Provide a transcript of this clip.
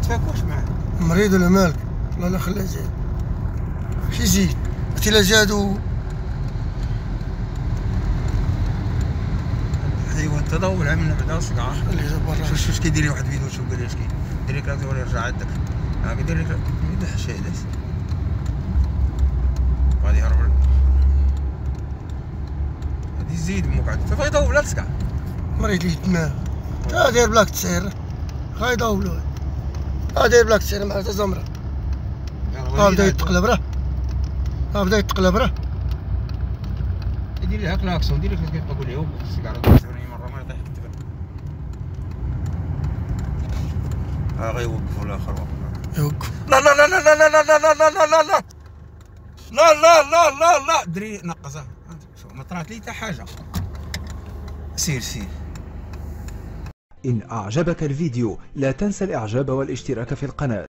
تفاك واش معاه؟ مريض ولا مالك؟ والله لا خليه زاد. واش يزيد؟ قلت لا زادو. ايوا انت ضوّلها من بعدا وصقعها. خليه برا. شوف كيدير لي واحد الفيديو، شوف قال لي اش كاين. دير لك هاكا وراه يرجع عندك. هاكا دير لك يدح شادس. غادي يهرب. غادي يزيد مقعد. فبغا يضوّل بلا تسقع. مريض لي الدماغ. تا داير بلاك تسير. غا يضوّلوه. داير بلاك تسير مع زمرة. بدا يتقلب راه. بدا يتقلب راه. دير لي هاك لاكسون، دير لك اش كيبقى يقول لي وقف السيجاره تصورني مره ما يطيح التبع. غيوقفوا الاخر وقف. يوقف. لا لا لا لا لا لا لا لا لا لا لا لا لا لا لا لا لا دري نقصها. شوف ما طرات لي حتى حاجه. سير سير. إن أعجبك الفيديو لا تنسى الإعجاب والاشتراك في القناة.